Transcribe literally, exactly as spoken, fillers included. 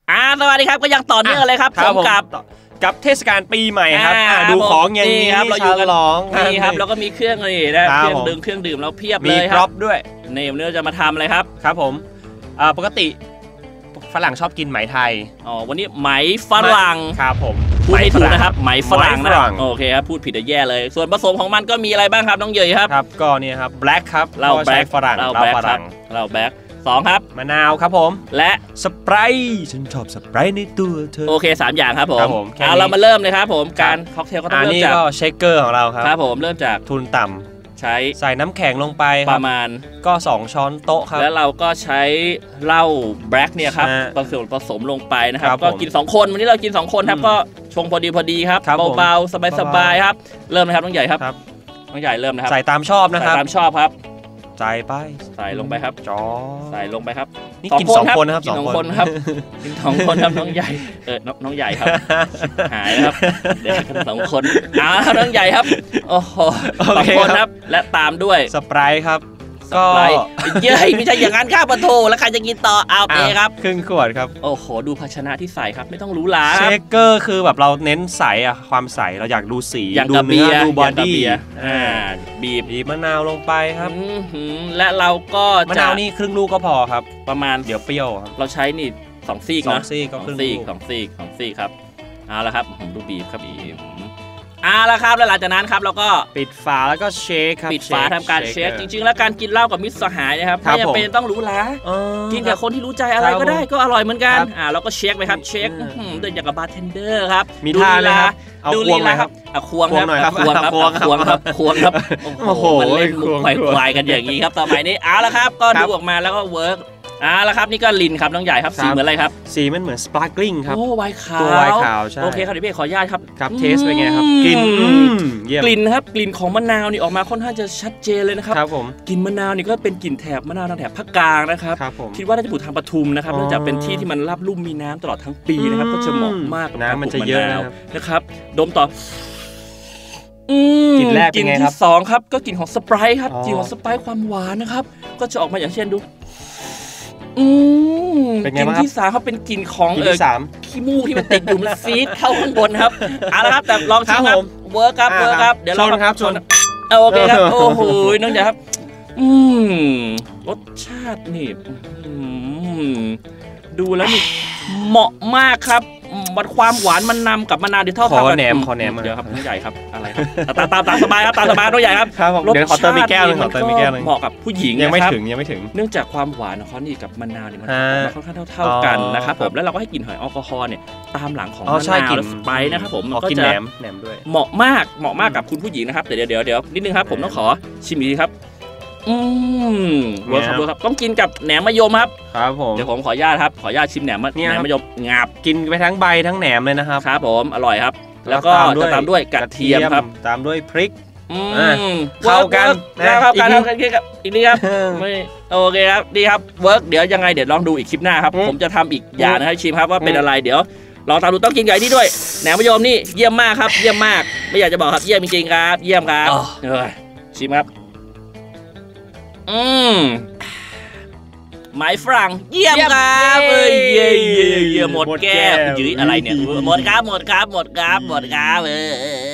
อ่าสวัสดีครับก็ยังต่อเนื่องเลยครับผมกับกับเทศกาลปีใหม่ครับดูของอย่างนี้ครับเราอยู่กันร้องนี่ครับแล้วก็มีเครื่องนี่นะเครื่องดื่มเครื่องดื่มเราเพียบเลยครับมีพร็อพด้วยนี่วันนี้เราจะมาทำอะไรครับครับผมปกติฝรั่งชอบกินไหมไทยอ๋อวันนี้ไหมฝรั่งครับผมพูดไม่ถูกนะครับไหมฝรั่งนะโอเคครับพูดผิดจะแย่เลยส่วนผสมของมันก็มีอะไรบ้างครับน้องเยยครับครับก็นี่ครับแบล็คครับเราแบล็คฝรั่งเราแบล็คครับเราแบล็คสองครับมะนาวครับผมและสไปร์ฉันชอบสไปร์ในตัวเธอโอเคสามอย่างครับผมเอาเรามาเริ่มเลยครับผมการค็อกเทลก็ต้องเริ่มจากเชคเกอร์ของเราครับครับผมเริ่มจากทุนต่ำใช้ใส่น้ำแข็งลงไปประมาณก็สองช้อนโต๊ะครับแล้วเราก็ใช้เหล้าแบล็คเนี่ยครับผสมผสมลงไปนะครับก็กินสองคนวันนี้เรากินสองคนครับก็ชงพอดีพอดีครับเบาๆสบายๆครับเริ่มนะครับน้องใหญ่ครับน้องใหญ่เริ่มนะครับใส่ตามชอบนะครับใส่ตามชอบครับใส่ไปใส่ลงไปครับจอใส่ลงไปครับนี่กินสองคนนะครับสองคนครับกินสองคนครับน้องใหญ่เออน้องใหญ่ครับหายครับเด็กกันสองคนอ้าวน้องใหญ่ครับโอ้โหสองคนครับและตามด้วยสไปร์ครับก็เย้ยไม่ใช่อย่างนั้นข้าวปลาทูแล้วใครจะกินต่อเอาเองครับครึ่งขวดครับโอ้โหดูภาชนะที่ใส่ครับไม่ต้องรู้ล้าเชคเกอร์คือแบบเราเน้นใสอะความใสเราอยากดูสีดูเนื้อดูบอดี้อ่าบีบบีบมะนาวลงไปครับและเราก็มะนาวนี่ครึ่งลูกก็พอครับประมาณเดี๋ยวเปรี้ยวครับเราใช้นี่สองซีกนะสองซีกก็ครึ่งซีกสองซีกสองซีกครับเอาละครับผมดูบีบครับบีบเอาละครับแล้วหลังจากนั้นครับเราก็ปิดฝาแล้วก็เชคครับปิดฝาทำการเชคจริงๆแล้วการกินเหล้ากับมิตรสหายนะครับไม่จำเป็นต้องรู้ล้ากินกับคนที่รู้ใจอะไรก็ได้ก็อร่อยเหมือนกันอ่าเราก็เช็คไปครับเช็คเดินอย่างกับบาร์เทนเดอร์ครับมีท่าเลยครับดูลีลาครับอ่ะควงครับควงครับควงครับควงครับโอ้โหมันเล่นมุกควายๆกันอย่างนี้ครับต่อไปนี้เอาละครับก็ดูออกมาแล้วก็เวิร์กอ่าแล้วครับนี่ก็ลินครับน้องใหญ่ครับสีเหมือนอะไรครับสีมันเหมือนสปาร์กลิงครับโอ้ไวน์ขาวตัวไวน์ขาวใช่โอเคครับเดี๋ยวพี่ขออนุญาตครับครับเทสเป็นไงครับกลิ่นกลิ่นครับกลิ่นของมะนาวนี่ออกมาค่อนข้างจะชัดเจนเลยนะครับครับผมกลิ่นมะนาวนี่ก็เป็นกลิ่นแถบมะนาวทางแถบภาคกลางนะครับคิดว่าน่าจะปลูกทางปทุมนะครับเนื่องจากเป็นที่ที่มันราบลุ่มมีน้ำตลอดทั้งปีนะครับก็จะเหมาะมากกับน้ำมันจะเยอะนะครับดมต่อกลิ่นแรกเป็นไงครับที่สองครับก็กลิ่นของสไปร์ครับกลิ่นของสไปร์ความหวานนะครับก็จะออกมาอย่างเช่นดูอืมกลิ่นที่สามเขาเป็นกลิ่นของเออขี้มูกที่มันติดอยู่มันฟีดเข้าข้างบนครับเอาละครับแต่ลองชิมครับเวิร์กครับเวิร์กครับเดี๋ยวเราครับชนโอเคครับโอ้โหน้องจ๋าครับอืมรสชาตินี่ดูแล้วนี่เหมาะมากครับมันความหวานมันนำกับมะนาวเดี๋ยวเท่ากันขอแหนมขอแหนมเดี๋ยวครับน้องใหญ่ครับอะไรครับตามตามตามสบายครับตามสบายน้องใหญ่ครับเดี๋ยวขอเติมอีกแก้วนึงขอเติมอีกแก้วนึงเหมาะกับผู้หญิงยังไม่ถึงยังไม่ถึงเนื่องจากความหวานของเขานี่กับมะนาวนี่มันค่อนข้างเท่าๆกันนะครับผมแล้วเราก็ให้กลิ่นหอยแอลกอฮอล์เนี่ยตามหลังของมะนาวและสไปร์นะครับผมมันก็จะแหนมแหนมด้วยเหมาะมากเหมาะมากกับคุณผู้หญิงนะครับเดี๋ยวเดี๋ยวเดี๋ยวนิดนึงครับผมต้องขอชิมอีกครับอืมเวิร์คครับเวิร์คครับต้องกินกับแหนมมะยมครับครับผมเดี๋ยวผมขออนุญาตครับขออนุญาตชิมแหนมแหนมมะยมงับกินไปทั้งใบทั้งแหนมเลยนะครับครับผมอร่อยครับแล้วก็จะตามด้วยกระเทียมครับตามด้วยพริกเข้ากันเข้ากันเข้ากันอีกนิดครับไม่โอเคครับดีครับเวิร์กเดี๋ยวยังไงเดี๋ยวลองดูอีกคลิปหน้าครับผมจะทำอีกอย่างนะครับชิมครับว่าเป็นอะไรเดี๋ยวลองตามดูต้องกินไก่นี่ด้วยแหนมมะยมนี่เยี่ยมมากครับเยี่ยมมากไม่อยากจะบอกครับเยี่ยมจริงๆครับเยี่ยมครับชิมครับอืมไม้ฝรั่งเยี่ยมครับเอ้ยเยี่ยมเยี่ยมหมดแก้วยื้ออะไรเนี่ยหมดครับหมดครับหมดครับหมดครับเออ